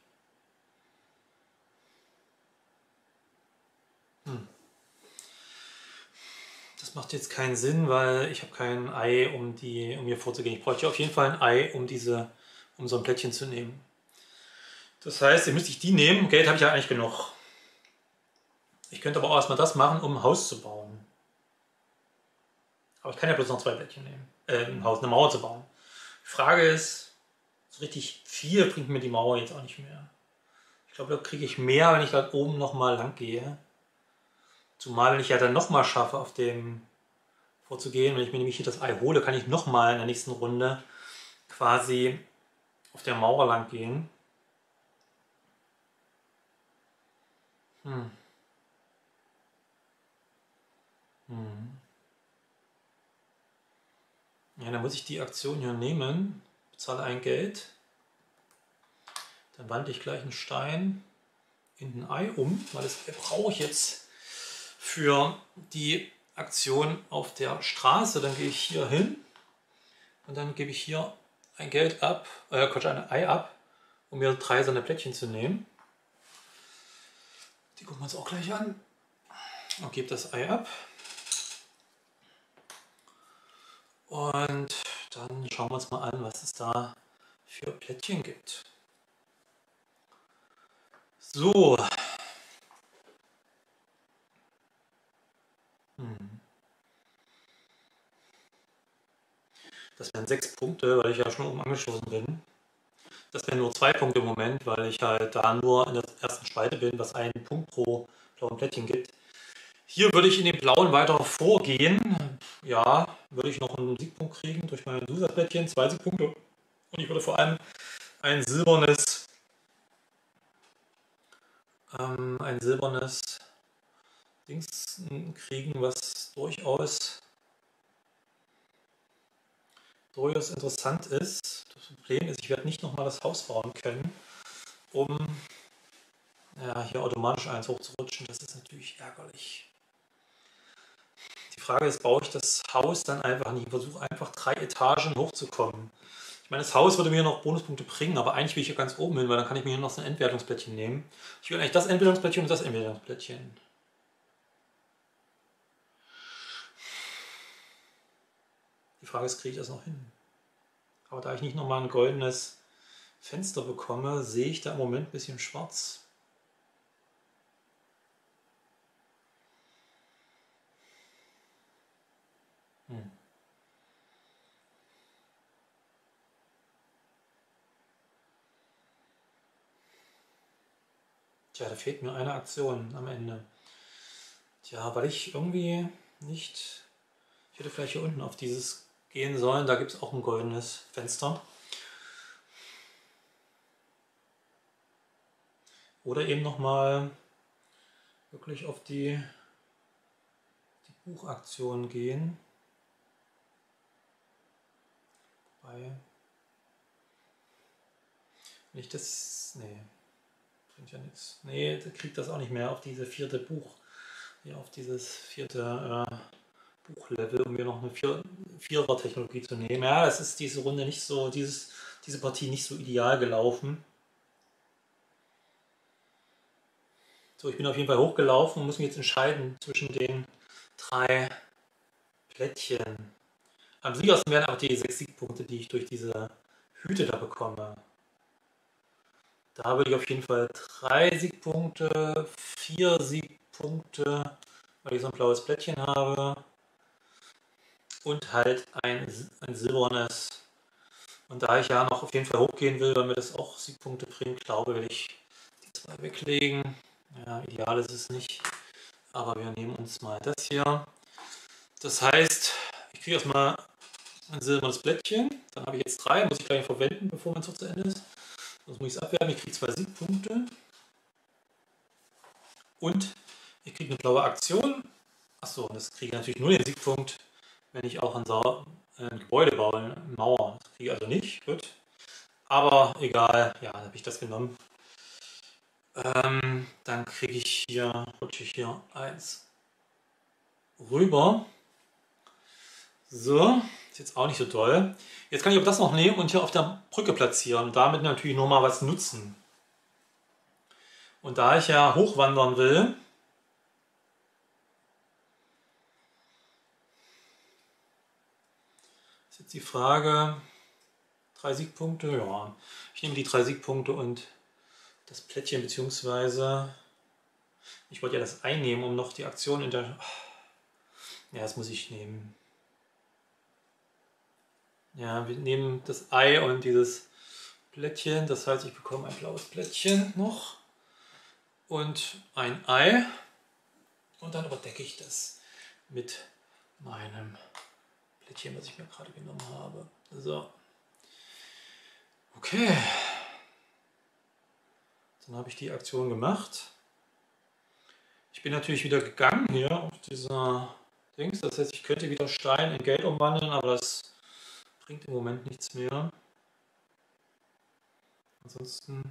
Hm. Das macht jetzt keinen Sinn, weil ich habe kein Ei, um, die, um hier vorzugehen. Ich bräuchte auf jeden Fall ein Ei, um, diese, um so ein Plättchen zu nehmen. Das heißt, dann müsste ich die nehmen. Geld habe ich ja eigentlich genug. Ich könnte aber auch erstmal das machen, um ein Haus zu bauen. Aber ich kann ja bloß noch zwei Plättchen nehmen. Äh, ein Haus, eine Mauer zu bauen. Die Frage ist, so richtig viel bringt mir die Mauer jetzt auch nicht mehr. Ich glaube, da kriege ich mehr, wenn ich da oben nochmal lang gehe. Zumal, wenn ich ja dann nochmal schaffe, auf dem vorzugehen, wenn ich mir nämlich hier das Ei hole, kann ich nochmal in der nächsten Runde quasi auf der Mauer lang gehen. Hm. Hm. Ja, dann muss ich die Aktion hier nehmen, bezahle ein Geld, dann wandle ich gleich einen Stein in ein Ei um, weil das Ei brauche ich jetzt für die Aktion auf der Straße. Dann gehe ich hier hin und dann gebe ich hier ein Geld ab, äh, Quatsch, ein Ei ab, um mir drei so eine Plättchen zu nehmen. Die gucken wir uns auch gleich an. Und gebe das Ei ab. Und dann schauen wir uns mal an, was es da für Plättchen gibt. So. Hm. Das wären sechs Punkte, weil ich ja schon oben angestoßen bin. Das wären nur zwei Punkte im Moment, weil ich halt da nur in der ersten Spalte bin, was einen Punkt pro blauen Plättchen gibt. Hier würde ich in den blauen weiter vorgehen. Ja, würde ich noch einen Siegpunkt kriegen durch mein Zusatzplättchen, zwei Siegpunkte. Und ich würde vor allem ein silbernes, ähm, ein silbernes Dings kriegen, was durchaus, durchaus interessant ist. Das Problem ist, ich werde nicht nochmal das Haus bauen können, um ja, hier automatisch eins hochzurutschen. Das ist natürlich ärgerlich. Die Frage ist, baue ich das Haus dann einfach nicht? Ich versuche einfach drei Etagen hochzukommen. Ich meine, das Haus würde mir noch Bonuspunkte bringen, aber eigentlich will ich hier ganz oben hin, weil dann kann ich mir hier noch so ein Entwertungsplättchen nehmen. Ich will eigentlich das Entwertungsplättchen und das Entwertungsplättchen. Die Frage ist, kriege ich das noch hin? Aber da ich nicht nochmal ein goldenes Fenster bekomme, sehe ich da im Moment ein bisschen schwarz. Hm. Tja, da fehlt mir eine Aktion am Ende. Tja, weil ich irgendwie nicht... Ich hätte vielleicht hier unten auf dieses gehen sollen. Da gibt es auch ein goldenes Fenster. Oder eben nochmal wirklich auf die, die Buchaktion gehen. Wobei, wenn ich das... Nee, bringt ja nichts. Nee, der kriegt das auch nicht mehr auf diese vierte Buch. Hier auf dieses vierte äh, Buchlevel, um mir noch eine Vier Vierer-Technologie zu nehmen. Ja, es ist diese Runde nicht so, dieses, diese Partie nicht so ideal gelaufen. So, ich bin auf jeden Fall hochgelaufen und muss mich jetzt entscheiden zwischen den drei Plättchen. Am sichersten wären aber die sechs Siegpunkte, die ich durch diese Hüte da bekomme. Da würde ich auf jeden Fall drei Siegpunkte, vier Siegpunkte, weil ich so ein blaues Plättchen habe. Und halt ein, ein silbernes. Und da ich ja noch auf jeden Fall hochgehen will, weil mir das auch Siegpunkte bringt, glaube will ich die zwei weglegen. Ja, ideal ist es nicht. Aber wir nehmen uns mal das hier. Das heißt, ich kriege erstmal ein silbernes Blättchen. Dann habe ich jetzt drei, muss ich gleich verwenden, bevor mein Zug zu Ende ist. Sonst muss ich es abwerfen. Ich kriege zwei Siegpunkte. Und ich kriege eine blaue Aktion. Achso, und das kriege ich natürlich nur den Siegpunkt, wenn ich auch ein, Sa ein Gebäude baue, eine Mauer. Das kriege ich also nicht. Gut. Aber egal, ja, dann habe ich das genommen. Ähm, dann kriege ich hier, rutsche ich hier eins rüber. So, ist jetzt auch nicht so toll. Jetzt kann ich auch das noch nehmen und hier auf der Brücke platzieren und damit natürlich nur mal was nutzen. Und da ich ja hochwandern will, Jetzt die Frage, drei Siegpunkte, ja. Ich nehme die drei Siegpunkte und das Plättchen, beziehungsweise ich wollte ja das einnehmen, um noch die Aktion in der... Ja, das muss ich nehmen. Ja, wir nehmen das Ei und dieses Plättchen, das heißt, ich bekomme ein blaues Plättchen noch und ein Ei und dann überdecke ich das mit meinem Plättchen, was ich mir gerade genommen habe. So. Okay. Dann habe ich die Aktion gemacht. Ich bin natürlich wieder gegangen hier auf dieser Dings. Das heißt, ich könnte wieder Stein in Geld umwandeln, aber das bringt im Moment nichts mehr. Ansonsten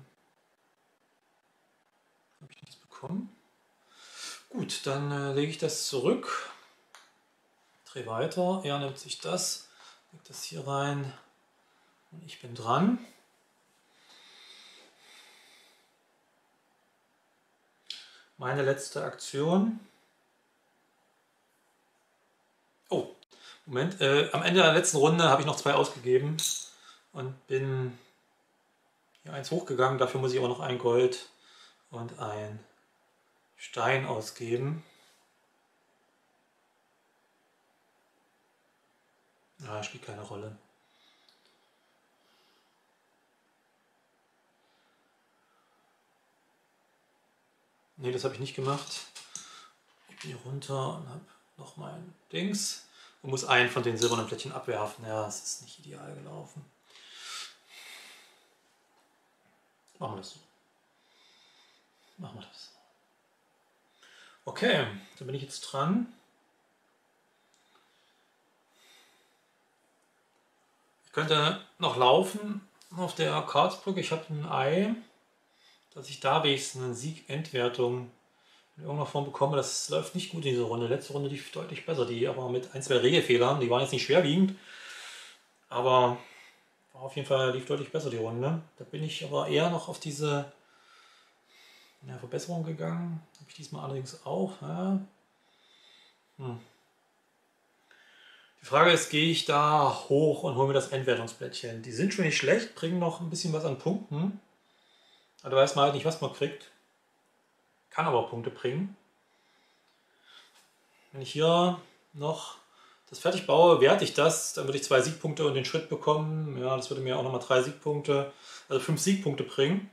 habe ich nichts bekommen. Gut, dann äh, lege ich das zurück. Drehe weiter. Er nimmt sich das, legt das hier rein und ich bin dran. Meine letzte Aktion. Oh, Moment. Äh, am Ende der letzten Runde habe ich noch zwei ausgegeben und bin hier eins hochgegangen. Dafür muss ich aber noch ein Gold und ein Stein ausgeben. Ah, spielt keine Rolle. Ne, das habe ich nicht gemacht. Ich bin hier runter und habe noch mein Dings und muss einen von den silbernen Plättchen abwerfen. Ja, es ist nicht ideal gelaufen. Machen wir das so. Machen wir das. Okay, dann bin ich jetzt dran. Ich könnte noch laufen auf der Kartsbrücke. Ich habe ein Ei, dass ich da wenigstens eine Sieg-Endwertung in irgendeiner Form bekomme. Das läuft nicht gut in dieser Runde. Letzte Runde lief deutlich besser, die aber mit ein, zwei Regelfehlern. Die waren jetzt nicht schwerwiegend, aber war auf jeden Fall lief deutlich besser die Runde. Da bin ich aber eher noch auf diese ja, Verbesserung gegangen. Habe ich diesmal allerdings auch. Ja. Hm. Die Frage ist, gehe ich da hoch und hole mir das Endwertungsplättchen? Die sind schon nicht schlecht, bringen noch ein bisschen was an Punkten. Aber da weiß man halt nicht, was man kriegt. Kann aber Punkte bringen. Wenn ich hier noch das fertig baue, werte ich das, dann würde ich zwei Siegpunkte und den Schritt bekommen. Ja, das würde mir auch nochmal drei Siegpunkte, also fünf Siegpunkte bringen.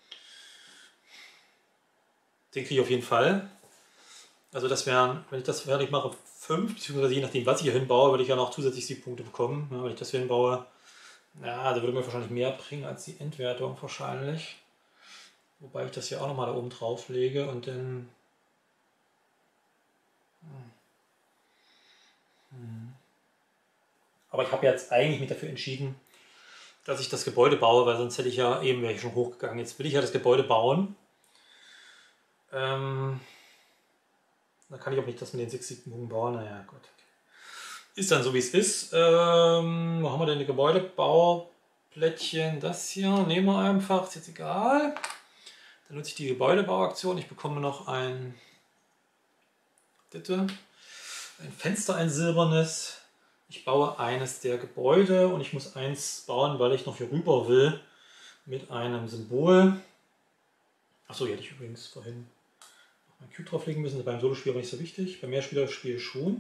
Den kriege ich auf jeden Fall. Also das wären, wenn ich das fertig mache, fünf, beziehungsweise je nachdem, was ich hier hinbaue, würde ich ja noch zusätzlich Siegpunkte bekommen. Ja, wenn ich das hier hinbaue, ja, da würde mir wahrscheinlich mehr bringen als die Endwertung wahrscheinlich. Wobei ich das hier auch nochmal da oben drauf lege und dann... Aber ich habe jetzt eigentlich mich dafür entschieden, dass ich das Gebäude baue, weil sonst hätte ich ja eben wäre ich schon hochgegangen. Jetzt will ich ja das Gebäude bauen. Ähm, da kann ich auch nicht das mit den sechs Siegpunkten bauen. Naja, gut. Ist dann so, wie es ist. Ähm, wo haben wir denn die Gebäudebauplättchen? Das hier nehmen wir einfach. Ist jetzt egal. Dann nutze ich die Gebäudebauaktion. Ich bekomme noch ein, bitte, ein Fenster, ein silbernes. Ich baue eines der Gebäude und ich muss eins bauen, weil ich noch hier rüber will mit einem Symbol. Achso, hier hätte ich übrigens vorhin noch ein Cube drauflegen müssen. Beim Solospiel aber nicht so wichtig. Bei Mehrspielerspiel schon.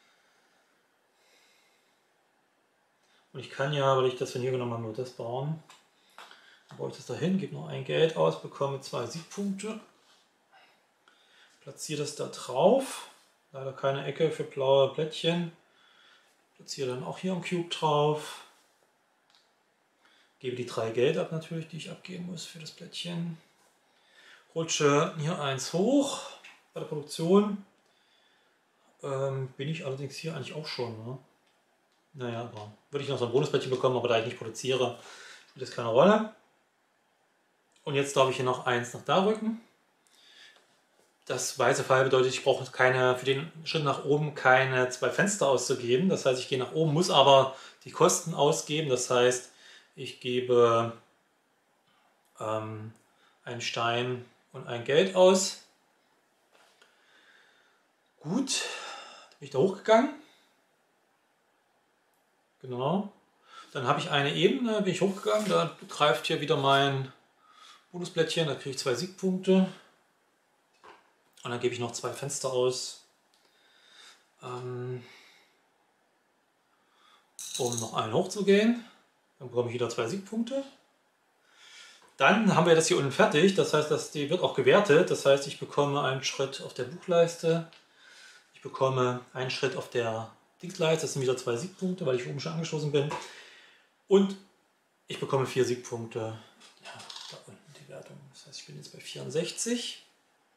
Und ich kann ja, weil ich das von hier genommen habe, nur das bauen. Dann baue ich das dahin, gebe noch ein Geld aus, bekomme zwei Siegpunkte. Platziere das da drauf. Leider keine Ecke für blaue Plättchen. Platziere dann auch hier einen Cube drauf. Gebe die drei Geld ab natürlich, die ich abgeben muss für das Plättchen. Rutsche hier eins hoch bei der Produktion. Ähm, bin ich allerdings hier eigentlich auch schon. Ne? Naja, aber würde ich noch so ein Bonusplättchen bekommen, aber da ich nicht produziere, spielt das keine Rolle. Und jetzt darf ich hier noch eins nach da rücken. Das weiße Pfeil bedeutet, ich brauche keine, für den Schritt nach oben keine zwei Fenster auszugeben. Das heißt, ich gehe nach oben, muss aber die Kosten ausgeben. Das heißt, ich gebe ähm, einen Stein und ein Geld aus. Gut, dann bin ich da hochgegangen. Genau. Dann habe ich eine Ebene, bin ich hochgegangen, da greift hier wieder mein Bonusplättchen, da kriege ich zwei Siegpunkte. Und dann gebe ich noch zwei Fenster aus, ähm, um noch einen hochzugehen. Dann bekomme ich wieder zwei Siegpunkte. Dann haben wir das hier unten fertig, das heißt, dass die wird auch gewertet. Das heißt, ich bekomme einen Schritt auf der Buchleiste, ich bekomme einen Schritt auf der Dingsleiste, das sind wieder zwei Siegpunkte, weil ich oben schon angestoßen bin. Und ich bekomme vier Siegpunkte. Ja, da unten die Wertung. Das heißt, ich bin jetzt bei vierundsechzig.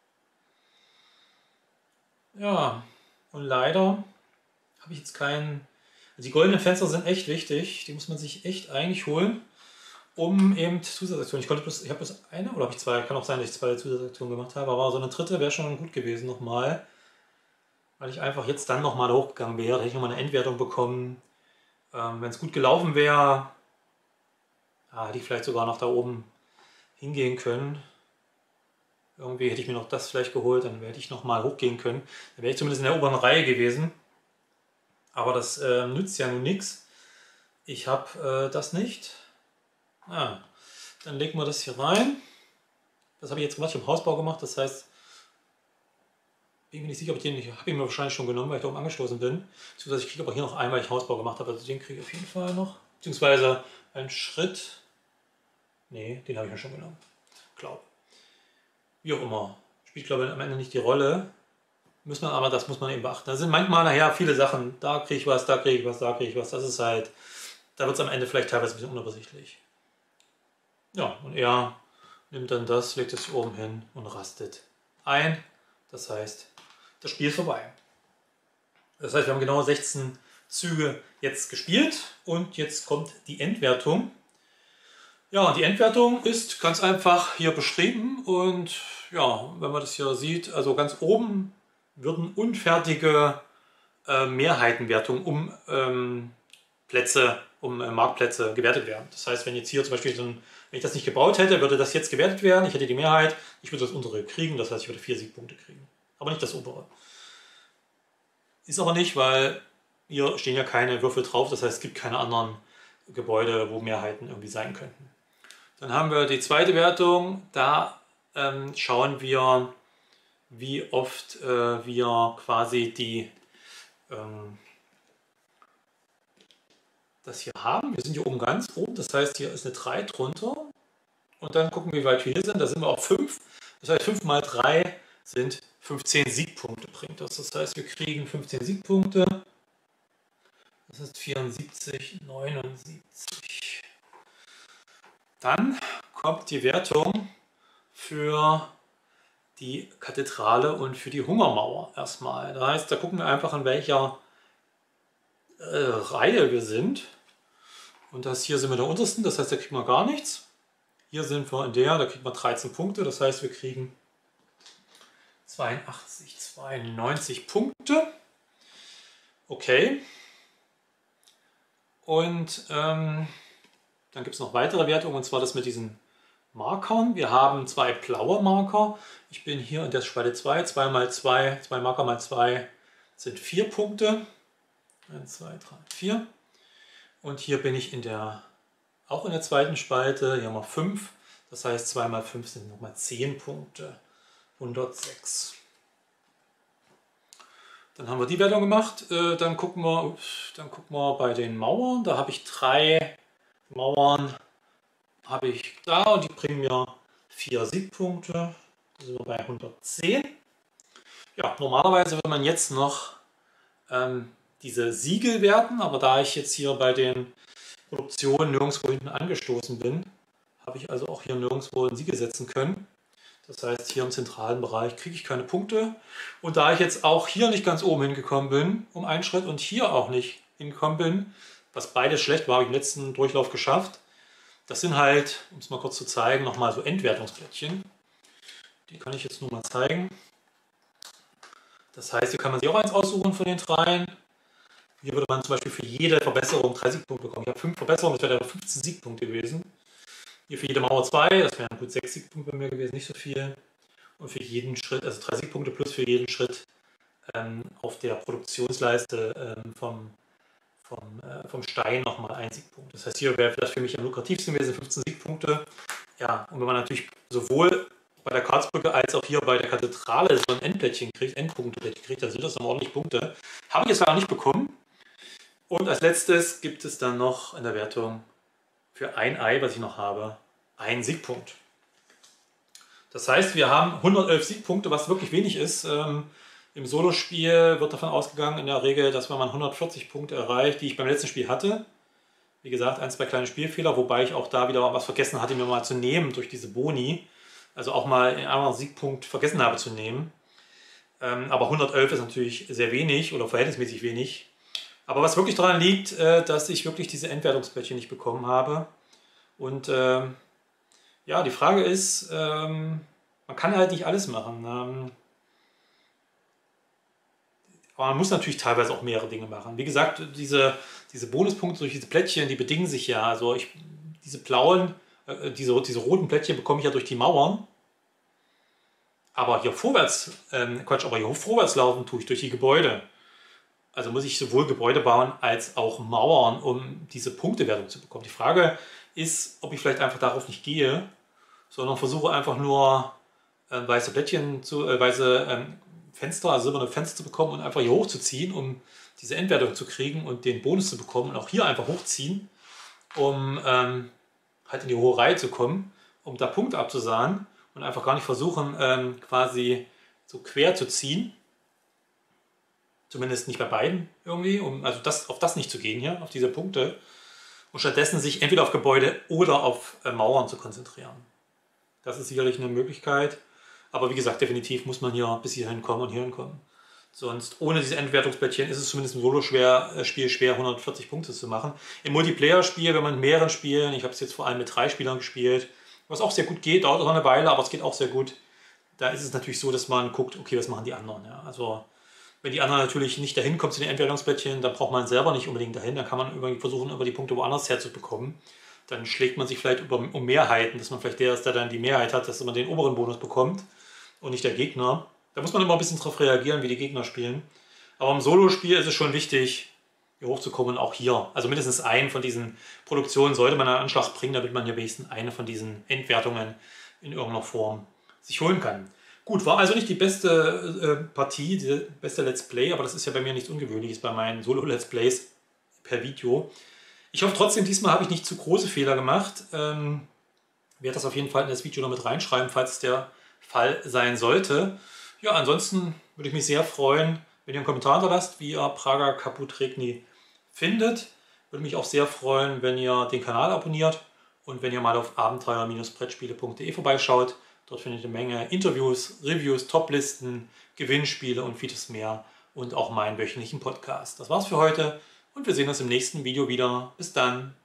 Ja, und leider habe ich jetzt keinen... Also die goldenen Fenster sind echt wichtig, die muss man sich echt eigentlich holen, um eben Zusatzaktionen. Ich konnte bloß, ich habe bloß eine oder habe ich zwei? Kann auch sein, dass ich zwei Zusatzaktionen gemacht habe, aber so eine dritte wäre schon gut gewesen nochmal, weil ich einfach jetzt dann nochmal hochgegangen wäre, hätte ich nochmal eine Endwertung bekommen. Ähm, wenn es gut gelaufen wäre, ja, hätte ich vielleicht sogar noch da oben hingehen können. Irgendwie hätte ich mir noch das vielleicht geholt, dann hätte ich nochmal hochgehen können. Dann wäre ich zumindest in der oberen Reihe gewesen. Aber das äh, nützt ja nun nichts. Ich habe äh, das nicht. Ah, dann legen wir das hier rein. Das habe ich jetzt gemacht, ich habe Hausbau gemacht, das heißt, bin mir nicht sicher, ob ich den, ich habe ihn mir wahrscheinlich schon genommen, weil ich da oben angestoßen bin. Beziehungsweise ich kriege aber hier noch einen, weil ich Hausbau gemacht habe, also den kriege ich auf jeden Fall noch. Beziehungsweise einen Schritt, nee, den habe ich mir schon genommen, glaube. Wie auch immer, spielt glaube ich am Ende nicht die Rolle, muss man, aber das muss man eben beachten. Da sind manchmal nachher viele Sachen, da kriege ich was, da kriege ich was, da kriege ich was, das ist halt, da wird es am Ende vielleicht teilweise ein bisschen unübersichtlich. Ja, und er nimmt dann das, legt es hier oben hin und rastet ein. Das heißt, das Spiel ist vorbei. Das heißt, wir haben genau sechzehn Züge jetzt gespielt und jetzt kommt die Endwertung. Ja, die Endwertung ist ganz einfach hier beschrieben und ja, wenn man das hier sieht, also ganz oben würden unfertige äh, Mehrheitenwertungen um ähm, Plätze, um äh, Marktplätze gewertet werden. Das heißt, wenn jetzt hier zum Beispiel, so ein, wenn ich das nicht gebaut hätte, würde das jetzt gewertet werden. Ich hätte die Mehrheit, ich würde das untere kriegen, das heißt, ich würde vier Siegpunkte kriegen. Aber nicht das obere. Ist aber nicht, weil hier stehen ja keine Würfel drauf, das heißt, es gibt keine anderen Gebäude, wo Mehrheiten irgendwie sein könnten. Dann haben wir die zweite Wertung, da ähm, schauen wir, wie oft äh, wir quasi die ähm, das hier haben. Wir sind hier oben ganz oben, das heißt, hier ist eine drei drunter. Und dann gucken wir, wie weit wir hier sind. Da sind wir auf fünf. Das heißt, fünf mal drei sind fünfzehn Siegpunkte bringt das. Das heißt, wir kriegen fünfzehn Siegpunkte. Das ist vierundsiebzig, neunundsiebzig. Dann kommt die Wertung für die Kathedrale und für die Hungermauer erstmal. Das heißt, da gucken wir einfach, in welcher äh, Reihe wir sind. Und das hier sind wir in der untersten, das heißt, da kriegen wir gar nichts. Hier sind wir in der, da kriegen wir dreizehn Punkte, das heißt, wir kriegen zweiundachtzig, zweiundneunzig Punkte. Okay. Und ähm, dann gibt es noch weitere Wertungen, und zwar das mit diesen Markern. Wir haben zwei blaue Marker. Ich bin hier in der Spalte zwei, zwei mal zwei, zwei Marker mal zwei sind vier Punkte. eins, zwei, drei, vier. Und hier bin ich in der, auch in der zweiten Spalte, hier haben wir fünf. Das heißt, zwei mal fünf sind nochmal zehn Punkte. hundertsechs. Dann haben wir die Wertung gemacht. Dann gucken wir, ups, dann gucken wir bei den Mauern. Da habe ich drei Mauern habe ich da und die bringen mir vier Siegpunkte. Da sind wir bei hundertzehn. Ja, normalerweise würde man jetzt noch ähm, diese Siegel werten, aber da ich jetzt hier bei den Produktionen nirgendwo hinten angestoßen bin, habe ich also auch hier nirgendwo ein Siegel setzen können. Das heißt, hier im zentralen Bereich kriege ich keine Punkte. Und da ich jetzt auch hier nicht ganz oben hingekommen bin, um einen Schritt, und hier auch nicht hingekommen bin, was beides schlecht war, habe ich im letzten Durchlauf geschafft. Das sind halt, um es mal kurz zu zeigen, nochmal so Endwertungsplättchen. Die kann ich jetzt nur mal zeigen. Das heißt, hier kann man sich auch eins aussuchen von den dreien. Hier würde man zum Beispiel für jede Verbesserung drei Siegpunkte bekommen. Ich habe fünf Verbesserungen, das wäre dann fünfzehn Siegpunkte gewesen. Hier für jede Mauer zwei, das wären gut sechs Siegpunkte bei mir gewesen, nicht so viel. Und für jeden Schritt, also drei Siegpunkte plus für jeden Schritt ähm, auf der Produktionsleiste ähm, vom, vom, äh, vom Stein nochmal ein Siegpunkt. Das heißt, hier wäre das für mich am lukrativsten gewesen, fünfzehn Siegpunkte. Ja, und wenn man natürlich sowohl bei der Karlsbrücke als auch hier bei der Kathedrale so ein Endplättchen kriegt, Endpunkte kriegt, dann sind das nochmal ordentlich Punkte. Habe ich jetzt leider nicht bekommen. Und als letztes gibt es dann noch in der Wertung für ein Ei, was ich noch habe, einen Siegpunkt. Das heißt, wir haben hundertelf Siegpunkte, was wirklich wenig ist. Ähm, Im Solospiel wird davon ausgegangen in der Regel, dass wenn man hundertvierzig Punkte erreicht, die ich beim letzten Spiel hatte. Wie gesagt, ein, zwei kleine Spielfehler, wobei ich auch da wieder was vergessen hatte, mir mal zu nehmen durch diese Boni. Also auch mal einen anderen Siegpunkt vergessen habe zu nehmen. Ähm, aber hundertelf ist natürlich sehr wenig oder verhältnismäßig wenig. Aber was wirklich daran liegt, äh, dass ich wirklich diese Endwertungsplättchen nicht bekommen habe. Und ähm, ja, die Frage ist, ähm, man kann halt nicht alles machen. Ähm, aber man muss natürlich teilweise auch mehrere Dinge machen. Wie gesagt, diese, diese Bonuspunkte durch diese Plättchen, die bedingen sich ja. Also ich, diese blauen, äh, diese, diese roten Plättchen bekomme ich ja durch die Mauern. Aber hier vorwärts, ähm, Quatsch, aber hier vorwärts laufen tue ich durch die Gebäude. Also muss ich sowohl Gebäude bauen als auch Mauern, um diese Punktewertung zu bekommen. Die Frage ist, ob ich vielleicht einfach darauf nicht gehe, sondern versuche einfach nur äh, weiße Plättchen, zu, äh, weiße ähm, Fenster, also silberne Fenster zu bekommen und einfach hier hochzuziehen, um diese Endwertung zu kriegen und den Bonus zu bekommen. Und auch hier einfach hochziehen, um ähm, halt in die hohe Reihe zu kommen, um da Punkte abzusahnen und einfach gar nicht versuchen, ähm, quasi so quer zu ziehen. Zumindest nicht bei beiden irgendwie, um also das, auf das nicht zu gehen hier, auf diese Punkte. Und stattdessen sich entweder auf Gebäude oder auf äh, Mauern zu konzentrieren. Das ist sicherlich eine Möglichkeit. Aber wie gesagt, definitiv muss man hier bis hierhin kommen und hierhin kommen. Sonst ohne diese Endwertungsplättchen ist es zumindest im Solo-Spiel schwer, hundertvierzig Punkte zu machen. Im Multiplayer-Spiel, wenn man mit mehreren Spielen, ich habe es jetzt vor allem mit drei Spielern gespielt, was auch sehr gut geht, dauert auch eine Weile, aber es geht auch sehr gut. Da ist es natürlich so, dass man guckt, okay, was machen die anderen. Ja? Also wenn die anderen natürlich nicht dahin kommen zu den Endwertungsplättchen, dann braucht man selber nicht unbedingt dahin. Dann kann man irgendwie versuchen, über die Punkte woanders herzubekommen. Dann schlägt man sich vielleicht über, um Mehrheiten, dass man vielleicht der ist, der dann die Mehrheit hat, dass man den oberen Bonus bekommt und nicht der Gegner. Da muss man immer ein bisschen drauf reagieren, wie die Gegner spielen. Aber im Solo-Spiel ist es schon wichtig, hier hochzukommen und auch hier. Also mindestens einen von diesen Produktionen sollte man einen Anschlag bringen, damit man hier wenigstens eine von diesen Endwertungen in irgendeiner Form sich holen kann. Gut, war also nicht die beste äh, Partie, die beste Let's Play, aber das ist ja bei mir nichts Ungewöhnliches bei meinen Solo-Let's Plays per Video. Ich hoffe trotzdem, diesmal habe ich nicht zu große Fehler gemacht. Ähm, werde das auf jeden Fall in das Video noch mit reinschreiben, falls es der Fall sein sollte. Ja, ansonsten würde ich mich sehr freuen, wenn ihr einen Kommentar hinterlasst, wie ihr Prager Caput Regni findet. Würde mich auch sehr freuen, wenn ihr den Kanal abonniert und wenn ihr mal auf abenteuer Brettspiele punkt de vorbeischaut. Dort findet ihr eine Menge Interviews, Reviews, Toplisten, Gewinnspiele und vieles mehr und auch meinen wöchentlichen Podcast. Das war's für heute und wir sehen uns im nächsten Video wieder. Bis dann!